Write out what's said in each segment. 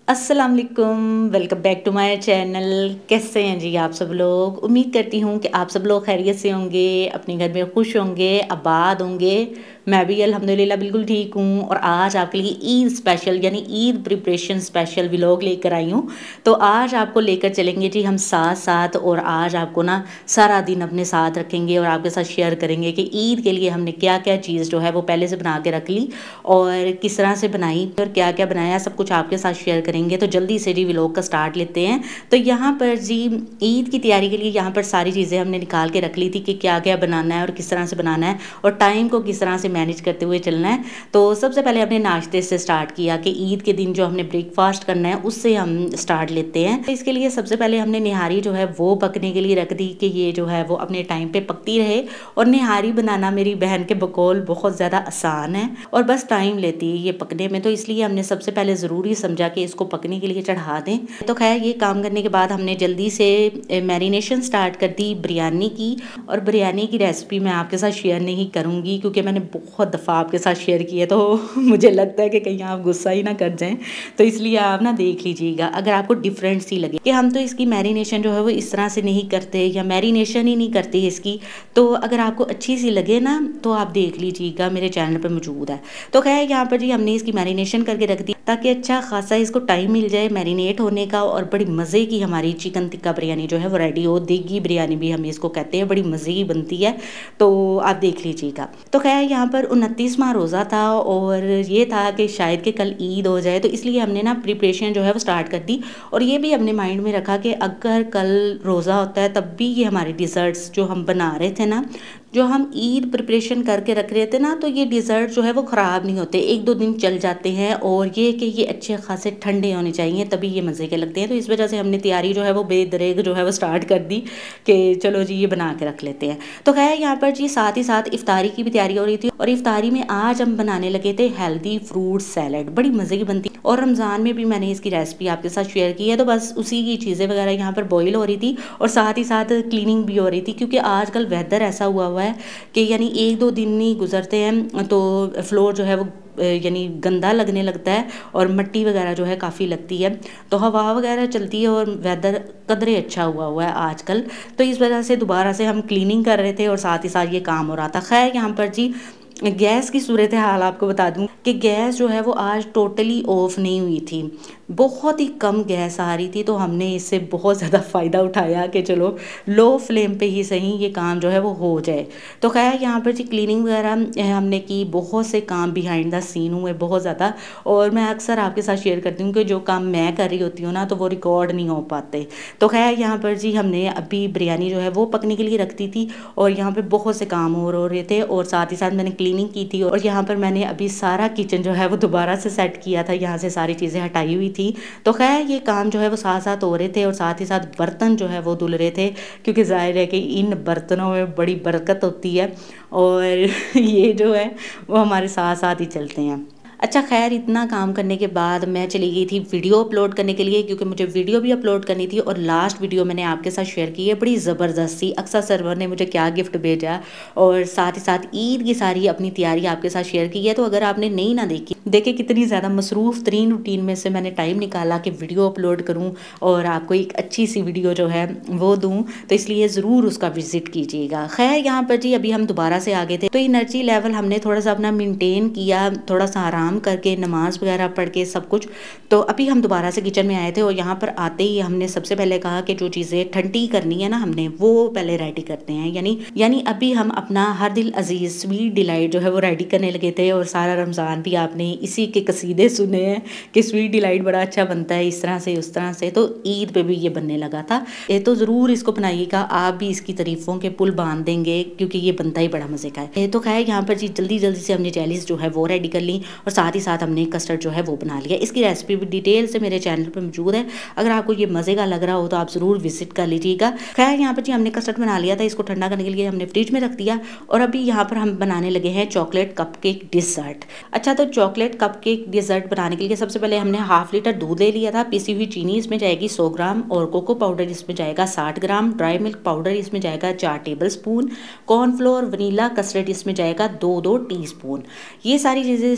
अस्सलाम वालेकुम, welcome back to my channel. कैसे हैं जी आप सब लोग। उम्मीद करती हूँ कि आप सब लोग खैरियत से होंगे, अपने घर में खुश होंगे, आबाद होंगे। मैं भी अल्हम्दुलिल्लाह बिल्कुल ठीक हूँ। और आज आपके लिए ईद स्पेशल यानी ईद प्रिपरेशन स्पेशल व्लॉग लेकर आई हूँ। तो आज आपको लेकर चलेंगे जी हम साथ साथ, और आज आपको ना सारा दिन अपने साथ रखेंगे और आपके साथ शेयर करेंगे कि ईद के लिए हमने क्या क्या चीज़ जो है वो पहले से बना के रख ली और किस तरह से बनाई और क्या क्या बनाया, सब कुछ आपके साथ शेयर करेंगे। तो जल्दी से जी व्लॉग का स्टार्ट लेते हैं। तो यहाँ पर जी ईद की तैयारी के लिए यहाँ पर सारी चीज़ें हमने निकाल के रख ली थी कि क्या क्या बनाना है और किस तरह से बनाना है और टाइम को किस तरह से मैनेज करते हुए चलना है। तो सबसे पहले हमने नाश्ते से स्टार्ट किया कि ईद के दिन जो हमने ब्रेकफास्ट करना है उससे हम स्टार्ट लेते हैं। तो इसके लिए सबसे पहले हमने निहारी जो है वो पकने के लिए रख दी कि ये जो है वो अपने टाइम पे पकती रहे। और निहारी बनाना मेरी बहन के बकौल बहुत ज़्यादा आसान है और बस टाइम लेती है ये पकने में, तो इसलिए हमने सबसे पहले ज़रूरी समझा कि इसको पकने के लिए चढ़ा दें। तो खैर ये काम करने के बाद हमने जल्दी से मैरिनेशन स्टार्ट कर दी बिरयानी की। और बिरयानी की रेसिपी मैं आपके साथ शेयर नहीं करूँगी क्योंकि मैंने बहुत दफ़ा आपके साथ शेयर की है, तो मुझे लगता है कि कहीं आप गुस्सा ही ना कर जाएं। तो इसलिए आप ना देख लीजिएगा अगर आपको डिफरेंट सी लगे कि हम तो इसकी मैरिनेशन जो है वो इस तरह से नहीं करते या मैरिनेशन ही नहीं करते इसकी। तो अगर आपको अच्छी सी लगे ना तो आप देख लीजिएगा, मेरे चैनल पर मौजूद है। तो खैर यहाँ पर जी हमने इसकी मैरिनेशन करके रख दी ताकि अच्छा खासा इसको टाइम मिल जाए मैरिनेट होने का और बड़ी मज़े की हमारी चिकन टिक्का बिरयानी जो है वो रेडी हो। देगी बिरयानी भी हम इसको कहते हैं, बड़ी मज़े की बनती है, तो आप देख लीजिएगा। तो खैर यहाँ पर 29वां रोज़ा था और ये था कि शायद कि कल ईद हो जाए, तो इसलिए हमने ना प्रिपरेशन जो है वो स्टार्ट कर दी। और ये भी हमने माइंड में रखा कि अगर कल रोज़ा होता है तब भी ये हमारे डिज़र्ट्स जो हम बना रहे थे ना, जो हम ईद प्रिपरेशन करके रख रहे थे ना, तो ये डिज़र्ट जो है वो ख़राब नहीं होते, 1-2 दिन चल जाते हैं। और ये कि ये अच्छे खासे ठंडे होने चाहिए तभी ये मज़े के लगते हैं। तो इस वजह से हमने तैयारी जो है वो बेदरेग जो है वो स्टार्ट कर दी कि चलो जी ये बना के रख लेते हैं। तो खैर यहाँ पर जी साथ ही साथ इफ्तारी की भी तैयारी हो रही थी और इफ्तारी में आज हम बनाने लगे थे हेल्दी फ्रूट सैलड, बड़ी मज़े की बनती है। और रमज़ान में भी मैंने इसकी रेसिपी आपके साथ शेयर की है, तो बस उसी की चीज़ें वगैरह यहाँ पर बॉईल हो रही थी और साथ ही साथ क्लीनिंग भी हो रही थी क्योंकि आजकल वेदर ऐसा हुआ है कि यानी 1-2 दिन नहीं गुजरते हैं तो फ्लोर जो है वो यानी गंदा लगने लगता है और मिट्टी वगैरह जो है काफ़ी लगती है। तो हवा वगैरह चलती है और वेदर कदरे अच्छा हुआ है आजकल, तो इस वजह से दोबारा से हम क्लीनिंग कर रहे थे और साथ ही साथ ये काम हो रहा था। खैर यहाँ पर जी गैस की सूरत हाल आपको बता दूं कि गैस जो है वो आज टोटली ऑफ नहीं हुई थी, बहुत ही कम गैस आ रही थी। तो हमने इससे बहुत ज़्यादा फ़ायदा उठाया कि चलो लो फ्लेम पे ही सही ये काम जो है वो हो जाए। तो खैर यहाँ पर जी क्लीनिंग वगैरह हमने की, बहुत से काम बिहाइंड द सीन हुए बहुत ज़्यादा। और मैं अक्सर आपके साथ शेयर करती हूँ कि जो काम मैं कर रही होती हूँ ना तो वो रिकॉर्ड नहीं हो पाते। तो खैर यहाँ पर जी हमने अभी बिरयानी जो है वो पकने के लिए रख दी थी और यहाँ पर बहुत से काम हो रहे थे और साथ ही साथ मैंने क्लीनिंग की थी। और यहाँ पर मैंने अभी सारा किचन जो है वो दोबारा से सेट किया था, यहाँ से सारी चीज़ें हटाई हुई थी। तो खैर ये काम जो है वो साथ साथ हो रहे थे और साथ ही साथ बर्तन जो है वो धुल रहे थे क्योंकि जाहिर है कि इन बर्तनों में बड़ी बरकत होती है और ये जो है वो हमारे साथ साथ ही चलते हैं। अच्छा खैर इतना काम करने के बाद मैं चली गई थी वीडियो अपलोड करने के लिए क्योंकि मुझे वीडियो भी अपलोड करनी थी। और लास्ट वीडियो मैंने आपके साथ शेयर की है, बड़ी ज़बरदस्त सी अक्सा सर्वर ने मुझे क्या गिफ्ट भेजा और साथ ही साथ ईद की सारी अपनी तैयारी आपके साथ शेयर की है। तो अगर आपने नहीं ना देखी, देखे कितनी ज़्यादा मसरूफ़ तरीन रूटीन में से मैंने टाइम निकाला कि वीडियो अपलोड करूँ और आपको एक अच्छी सी वीडियो जो है वो दूँ, तो इसलिए ज़रूर उसका विज़िट कीजिएगा। खैर यहाँ पर जी अभी हम दोबारा से आ गए थे, तो एनर्जी लेवल हमने थोड़ा सा अपना मेनटेन किया, थोड़ा सा आराम करके नमाज वगैरह पढ़ के सब कुछ। तो अभी हम दोबारा से किचन में आए थे और यहाँ पर आते ही हमने सबसे पहले कहा कि जो चीज़ें ठंडी करनी है ना हमने वो पहले रेडी करते हैं। यानी अभी हम अपना हर दिल अजीज़ स्वीट डिलाइट जो है वो रेडी करने लगे थे। और सारा रमज़ान भी आपने इसी के कसीदे सुने हैं कि स्वीट डिलाइट बड़ा अच्छा बनता है इस तरह से उस तरह से, तो ईद पे भी ये बनने लगा था। ये तो ज़रूर इसको बनाइएगा, आप भी इसकी तारीफ़ों के पुल बांध देंगे क्योंकि ये बनता ही बड़ा मज़े का है। तो खैर यहाँ पर जी जल्दी जल्दी से हमने जेलीज जो है वो रेडी कर ली और साथ ही साथ हमने कस्टर्ड जो है वो बना लिया। इसकी रेसिपी भी डिटेल से मेरे चैनल पर मौजूद है, अगर आपको ये मज़े का लग रहा हो तो आप ज़रूर विजिट कर लीजिएगा। खैर यहाँ पर जी हमने कस्टर्ड बना लिया था, इसको ठंडा करने के लिए हमने फ्रिज में रख दिया और अभी यहाँ पर हम बनाने लगे हैं चॉकलेट कपकेक डिज़र्ट। अच्छा तो चॉकलेट कपकेक डिज़र्ट बनाने के लिए सबसे पहले हमने 1/2 लीटर दूध ले लिया था, पिसी हुई चीनी इसमें जाएगी 100 ग्राम और कोको पाउडर इसमें जाएगा 60 ग्राम, ड्राई मिल्क पाउडर इसमें जाएगा 4 tablespoon, cornflour vanilla custard इसमें जाएगा 2-2 टीस्पून। ये सारी चीज़ें इसमें जानी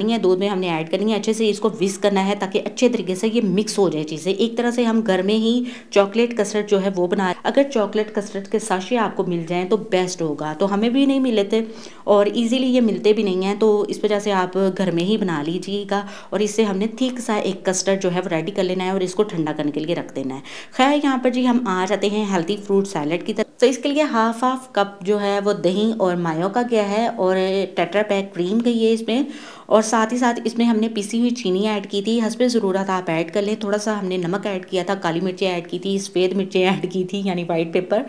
डालनी है, दूध में हमने ऐड करनी है, अच्छे से इसको विस्क करना है ताकि अच्छे तरीके से ये मिक्स हो जाए चीज़ें। एक तरह से हम घर में ही चॉकलेट कस्टर्ड जो है वो बना, अगर चॉकलेट कस्टर्ड के साशे आपको मिल जाएँ तो बेस्ट होगा। तो हमें भी नहीं मिले थे और ईज़िली ये मिलते भी नहीं हैं, तो इस वजह से आप घर में ही बना लीजिएगा। और इससे हमने थिक सा एक कस्टर्ड जो है वो रेडी कर लेना है और इसको ठंडा करने के लिए रख देना है। खैर यहाँ पर जी हम आ जाते हैं हेल्दी फ्रूट सैलेड की तरफ। तो इसके लिए हाफ कप जो है वो दही और मायो का गया है और टेट्रा पैक क्रीम गई है इसमें, और साथ ही साथ इसमें हमने पिसी हुई चीनी ऐड की थी, हस्बे ज़रूरत आप ऐड कर लें। थोड़ा सा हमने नमक ऐड किया था, काली मिर्चें ऐड की थी, सफ़ेद मिर्चें ऐड की थी यानी वाइट पेपर,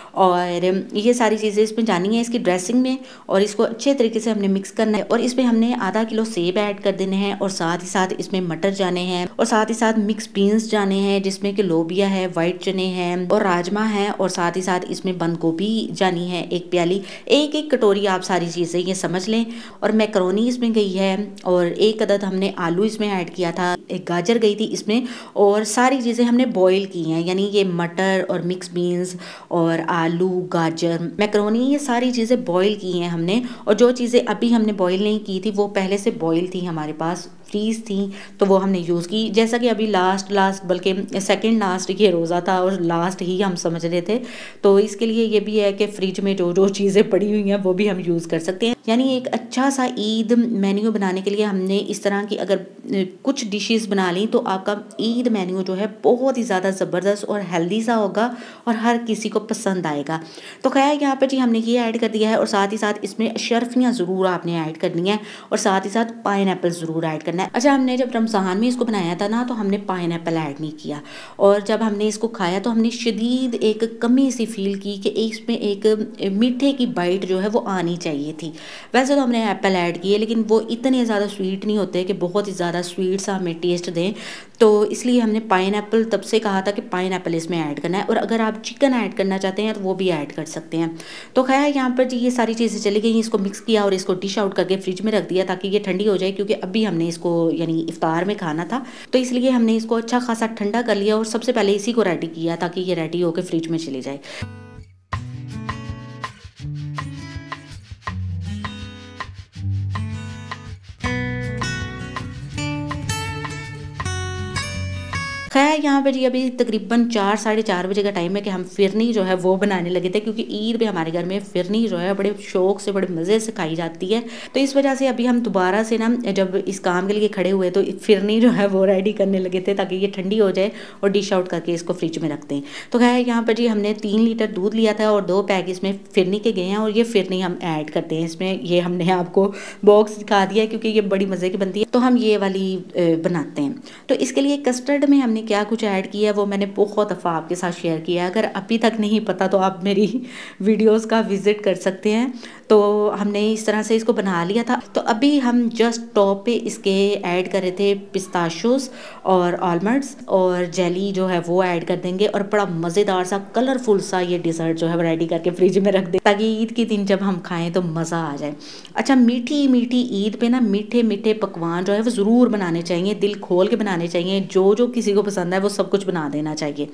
और ये सारी चीज़ें इसमें जानी है इसकी ड्रेसिंग में। और इसको अच्छे तरीके से हमने मिक्स करना है और इसमें हमने आधा किलो सेब ऐड कर देने हैं और साथ ही साथ इसमें मटर जाने हैं और साथ ही साथ मिक्स बीन्स जाने हैं जिसमें कि लोबिया है, वाइट चने हैं और राजमा है, और साथ ही साथ इसमें बंद गोभी जानी है एक प्याली। एक कटोरी आप सारी चीज़ें ये समझ लें। और मैकरोनी इसमें गई है और एक अदद हमने आलू इसमें ऐड किया था, एक गाजर गई थी इसमें, और सारी चीज़ें हमने बॉईल की हैं यानी ये मटर और मिक्स बीन्स और आलू, गाजर, मैकरोनी, ये सारी चीज़ें बॉईल की हैं हमने। और जो चीज़ें अभी हमने बॉईल नहीं की थी वो पहले से बॉईल थी हमारे पास, फ्रीज थी, तो वो हमने यूज़ की। जैसा कि अभी लास्ट बल्कि सेकंड लास्ट ये रोज़ा था और लास्ट ही हम समझ रहे थे, तो इसके लिए ये भी है कि फ्रिज में जो चीज़ें पड़ी हुई हैं वो भी हम यूज़ कर सकते हैं। यानी एक अच्छा सा ईद मेन्यू बनाने के लिए हमने इस तरह की अगर कुछ डिशेस बना ली तो आपका ईद मेन्यू जो है बहुत ही ज़्यादा ज़बरदस्त और हेल्दी सा होगा और हर किसी को पसंद आएगा। तो खैर यहाँ पर जी हमने ये ऐड कर दिया है और साथ ही साथ इसमें शर्फियाँ ज़रूर आपने ऐड करनी है और साथ ही साथ पाइनएप्पल ज़रूर ऐड करना है। अच्छा, हमने जब रमज़ान में इसको बनाया था ना तो हमने पाइनएप्पल ऐड नहीं किया, और जब हमने इसको खाया तो हमने शदीद एक कमी सी फील की कि इसमें एक मीठे की बाइट जो है वो आनी चाहिए थी। वैसे तो हमने एप्पल ऐड किए लेकिन वो इतने ज़्यादा स्वीट नहीं होते कि बहुत ही ज़्यादा स्वीट सा हमें टेस्ट दें, तो इसलिए हमने पाइनएप्पल तब से कहा था कि पाइनएप्पल इसमें ऐड करना है। और अगर आप चिकन ऐड करना चाहते हैं तो वो भी ऐड कर सकते हैं। तो खैर यहाँ पर जी ये सारी चीज़ें चली गई, इसको मिक्स किया और इसको डिश आउट करके फ्रिज में रख दिया ताकि ये ठंडी हो जाए, क्योंकि अभी हमने इसको यानी इफ्तार में खाना था, तो इसलिए हमने इसको अच्छा खासा ठंडा कर लिया और सबसे पहले इसी को रेडी किया ताकि ये रेडी होकर फ्रिज में चली जाए। खैर यहाँ पे जी अभी तकरीबन 4 साढ़े 4 बजे का टाइम है कि हम फिरनी जो है वो बनाने लगे थे, क्योंकि ईद में हमारे घर में फिरनी जो है बड़े शौक से बड़े मज़े से खाई जाती है। तो इस वजह से अभी हम दोबारा से ना जब इस काम के लिए खड़े हुए तो फिरनी जो है वो रेडी करने लगे थे ताकि ये ठंडी हो जाए और डिश आउट करके इसको फ्रिज में रखते हैं। तो खैर यहाँ पर जी हमने 3 लीटर दूध लिया था और 2 पैक इसमें फिरनी के गए हैं और ये फिरनी हम ऐड करते हैं इसमें। ये हमने आपको बॉक्स दिखा दिया है क्योंकि ये बड़ी मज़े की बनती है, तो हम ये वाली बनाते हैं। तो इसके लिए कस्टर्ड में हमने क्या कुछ ऐड किया वो मैंने बहुत दफ़ा आपके साथ शेयर किया है। अगर अभी तक नहीं पता तो आप मेरी वीडियोस का विज़िट कर सकते हैं। तो हमने इस तरह से इसको बना लिया था। तो अभी हम जस्ट टॉप पे इसके ऐड कर रहे थे पिस्ताशियोस और आलमंड्स और जेली जो है वो ऐड कर देंगे और बड़ा मज़ेदार सा कलरफुल सा ये डिज़र्ट जो है रेडी करके फ्रिज में रख दें ताकि ईद के दिन जब हम खाएँ तो मज़ा आ जाए। अच्छा, मीठी मीठी ईद पे ना मीठे मीठे पकवान जो है वो ज़रूर बनाने चाहिए, दिल खोल के बनाने चाहिए। जो किसी को पसंद है वो सब कुछ बना देना चाहिए।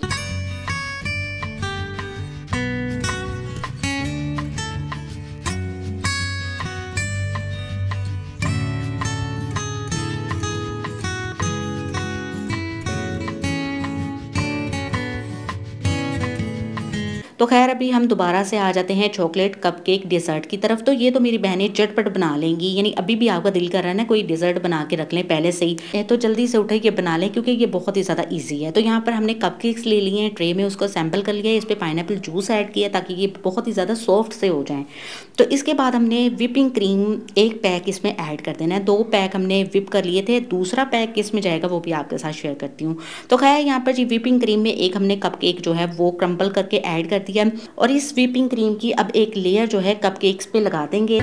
तो खैर अभी हम दोबारा से आ जाते हैं चॉकलेट कपकेक डेजर्ट की तरफ। तो ये तो मेरी बहनें झटपट बना लेंगी, यानी अभी भी आपका दिल कर रहा है ना कोई डेजर्ट बना के रख लें पहले से ही, तो जल्दी से उठे के बना लें क्योंकि ये बहुत ही ज़्यादा इजी है। तो यहाँ पर हमने कपकेक्स ले लिए हैं, ट्रे में उसको सैम्पल कर लिया है, इस पर पाइनएप्पल जूस ऐड किया ताकि ये बहुत ही ज़्यादा सॉफ्ट से हो जाएँ। तो इसके बाद हमने विपिंग क्रीम 1 पैक इसमें ऐड कर देना है। 2 पैक हमने विप कर लिए थे, दूसरा पैक किस में जाएगा वो भी आपके साथ शेयर करती हूँ। तो खैर यहाँ पर जी विपिंग क्रीम में एक हमने कपकेक जो है वो क्रम्बल करके ऐड कर दिया और इस व्हिपिंग क्रीम की अब एक लेयर जो है कपकेक्स पे लगा देंगे।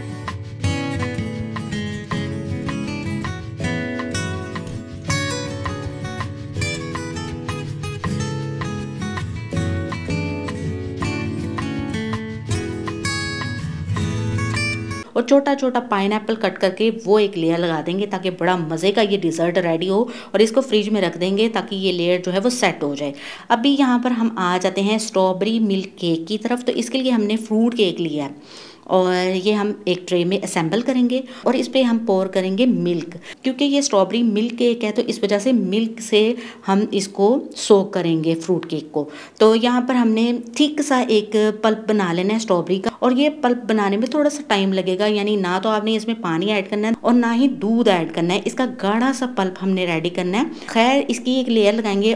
और छोटा छोटा पाइनएप्पल कट करके वो एक लेयर लगा देंगे ताकि बड़ा मज़े का ये डिज़र्ट रेडी हो और इसको फ्रिज में रख देंगे ताकि ये लेयर जो है वो सेट हो जाए। अभी यहाँ पर हम आ जाते हैं स्ट्रॉबेरी मिल्क केक की तरफ। तो इसके लिए हमने फ्रूट केक लिया है और ये हम एक ट्रे में असेंबल करेंगे और इस पे हम पोर करेंगे मिल्क, क्योंकि ये स्ट्रॉबेरी मिल्क केक है तो इस वजह से मिल्क से हम इसको सोक करेंगे फ्रूट केक को। तो यहाँ पर हमने थिक सा एक पल्प बना लेना है स्ट्रॉबेरी का, और ये पल्प बनाने में थोड़ा सा टाइम लगेगा, यानी ना तो आपने इसमें पानी ऐड करना है और ना ही दूध ऐड करना है, इसका गाढ़ा सा पल्प हमने रेडी करना है। खैर इसकी एक लेयर लगाएंगे।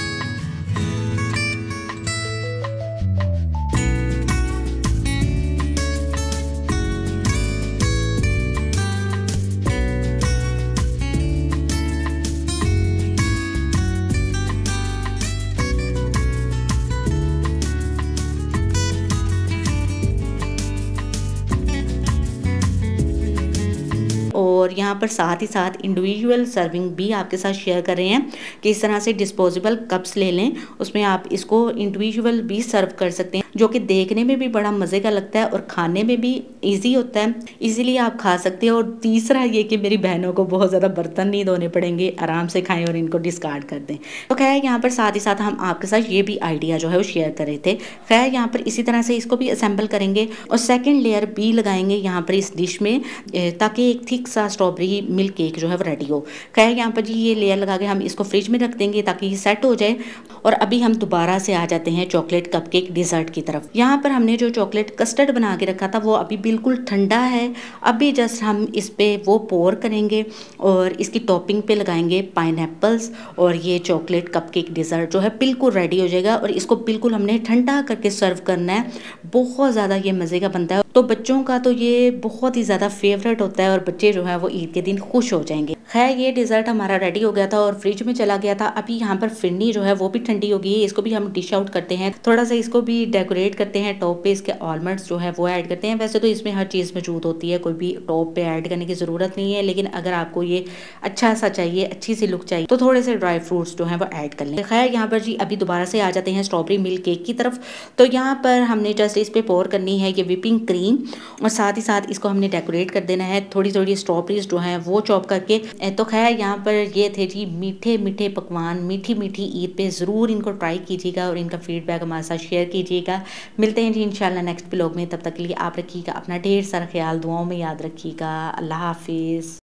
और यहाँ पर साथ ही साथ इंडिविजुअल सर्विंग भी आपके साथ शेयर कर रहे हैं कि इस तरह से डिस्पोजेबल कप्स ले लें, उसमें आप इसको इंडिविजुअल भी सर्व कर सकते हैं, जो कि देखने में भी बड़ा मज़े का लगता है और खाने में भी इजी होता है, इजीली आप खा सकते हैं। और तीसरा ये कि मेरी बहनों को बहुत ज़्यादा बर्तन नहीं धोने पड़ेंगे, आराम से खाएं और इनको डिस्कार्ड कर दें। तो खैर यहाँ पर साथ ही साथ हम आपके साथ ये भी आइडिया जो है वो शेयर कर रहे थे। खैर यहाँ पर इसी तरह से इसको भी असेंबल करेंगे और सेकेंड लेयर भी लगाएंगे यहाँ पर इस डिश में, ताकि एक थिक सा स्ट्रॉबेरी मिल्क केक जो है वो रेडी हो। खैर यहाँ पर जी ये लेयर लगा के हम इसको फ्रिज में रख देंगे ताकि ये सेट हो जाए। और अभी हम दोबारा से आ जाते हैं चॉकलेट कपकेक डिज़र्ट की तरफ। यहाँ पर हमने जो चॉकलेट कस्टर्ड बना के रखा था वो अभी बिल्कुल ठंडा है, अभी जस्ट हम इस पे वो पोर करेंगे और इसकी टॉपिंग पे लगाएंगे पाइनएप्पल्स, और ये चॉकलेट कपकेक डिज़र्ट जो है बिल्कुल रेडी हो जाएगा। और इसको बिल्कुल हमने ठंडा करके सर्व करना है, बहुत ज़्यादा ये मज़े का बनता है। तो बच्चों का तो ये बहुत ही ज़्यादा फेवरेट होता है और बच्चे जो है वो ईद के दिन खुश हो जाएंगे। खैर ये डिज़र्ट हमारा रेडी हो गया था और फ्रिज में चला गया था। अभी यहाँ पर फिरनी जो है वो भी ठंडी हो गई है, इसको भी हम डिश आउट करते हैं, थोड़ा सा इसको भी डेकोरेट करते हैं, टॉप पे इसके आलमंड्स जो है वो ऐड करते हैं। वैसे तो इसमें हर चीज़ मौजूद होती है, कोई भी टॉप पे ऐड करने की ज़रूरत नहीं है, लेकिन अगर आपको ये अच्छा सा चाहिए, अच्छी सी लुक चाहिए, तो थोड़े से ड्राई फ्रूट्स जो है वो ऐड कर लें। खैर यहाँ पर जी अभी दोबारा से आ जाते हैं स्ट्रॉबेरी मिल्क केक की तरफ। तो यहाँ पर हमने जस्ट इस पे पोर करनी है ये विपिंग क्रीम, और साथ ही साथ इसको हमने डेकोरेट कर देना है थोड़ी थोड़ी स्ट्रॉबेरीज जो है वो चॉप करके। तो खैर यहाँ पर ये थे जी मीठे मीठे पकवान, मीठी मीठी ईद पे ज़रूर इनको ट्राई कीजिएगा और इनका फीडबैक हमारे साथ शेयर कीजिएगा। मिलते हैं जी इंशाल्लाह नेक्स्ट ब्लॉग में, तब तक के लिए आप रखिएगा अपना ढेर सारा ख्याल, दुआओं में याद रखिएगा। अल्लाह हाफिज़।